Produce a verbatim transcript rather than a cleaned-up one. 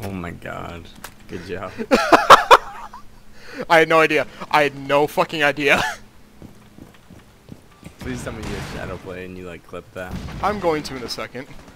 Oh my god. Good job. I had no idea. I had no fucking idea. Please tell me you have shadow play and you like clip that. I'm going to in a second.